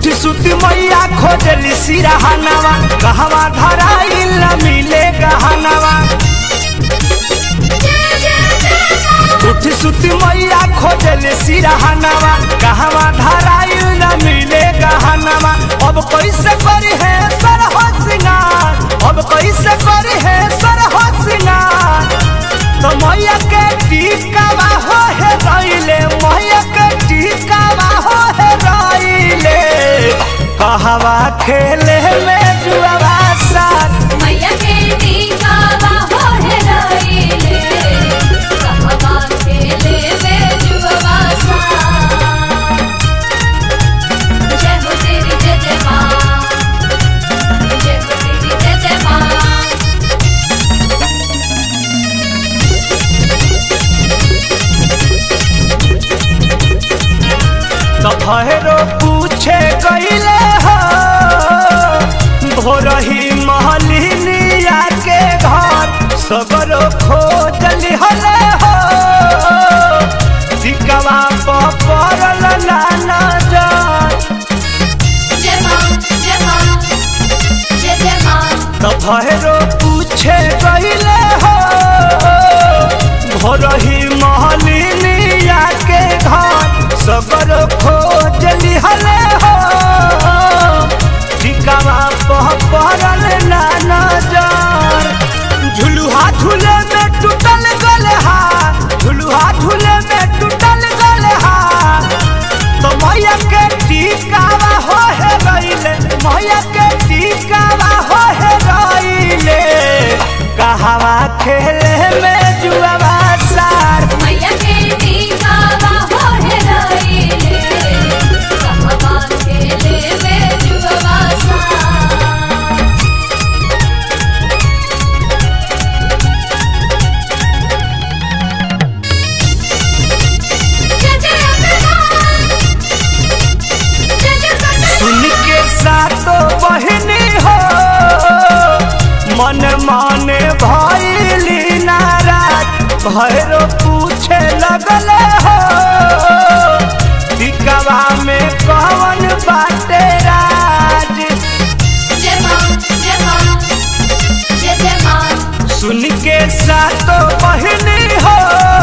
उठी सुती मैया खोजली सिरहानवा कहवा धराइल न मिले गहनवा। उठी सुती मैया खोजली सिरहानवा कहवा धराइल न मिले गहनवा। अब कैसे करी है सरहो सिंगार, अब कैसे करी है सरहो सिंगार। तो मैया के टीकावा हो है रइले, मैया के टीकावा हो है रइले। कहवा खेले में जुआवा साथ मैया के टीकावा हो है रइले। कहवा खेले में जुआवा साथ। जय हो तेरी जय जय माँ, जय हो तेरी जय जय माँ। तो भैरो पूछे गईले हो भोरही महलिनिया के घर सगरो खोजली हले हो। टिकवा पड़ल ना नजर। जय माँ जय माँ जय जय माँ। तो भैरो पूछे गईले हो भोरही महलिनिया के घर सगरो खोजली हले हो। टिकवा पड़ल ना नजर। झुलुहा झूले में टूटल गले हाथ, झुलुहा झूले में टूटल गले हाथ। तो मैया के टिकावा हो है रइले, मैया के टिकावा हो है रइले। कहवा खेले में जुआवा सार मैया के टीकावा हो है रइले। कहवा खेले में जुआवा साथ। जय जय हनुमान, जय जय हनुमान। सुन के सातो बहिनी हो मन माने भइली नाराज। भैरो पूछे लगले हो टिकवा में कौन बाटे राज। जय माँ जय माँ जय जय माँ। सुन के सातो बहिनी हो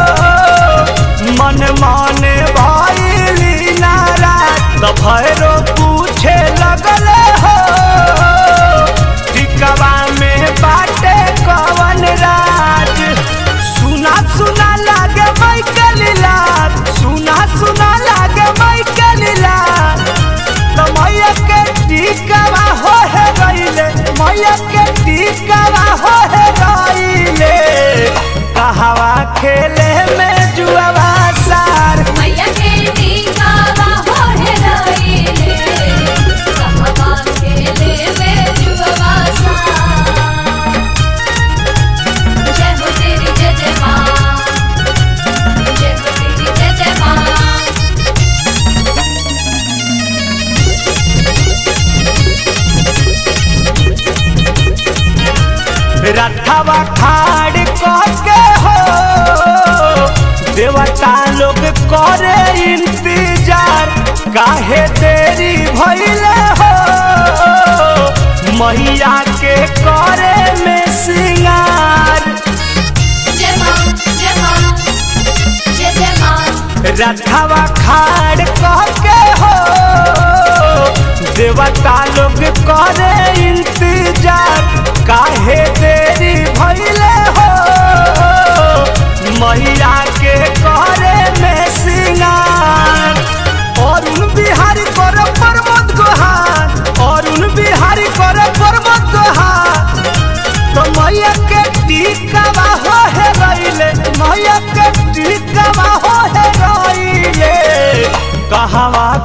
मन माने भइली नाराज। तो भैरो पूछे लगले हो टिकवा में बाटे कौन राज। सुना सुना लागे मई के लीलार, सुना सुना लागे मई के लीलार। तो मैया के टिकवा हो है रइले, मैया के टिकवा हो है रइले। कहवा खेले में जुआवा सार मैया के टीकावा हो है रइले। कहवा खेले में जुआवा साथ। जय हो तेरी जय जय माँ, जय हो तेरी जय जय माँ। रथवा खाड़ के हो देवता लोग करे इंतजार। काहे देरी भइले हो मैया के करे में सिंगार। जय माँ जय माँ जय जय माँ। रथवा खाड़ के हो देवता लोग करे इंतजार। काहे देरी भइले हो मैया के करे में सिंगार। अरुण बिहारी कर प्रमोद गोहार, अरुण बिहारी कर प्रमोद गोहार। तो मैया के टिकवा हो है रइले, मैया के टिकवा हो है रइले। कहवा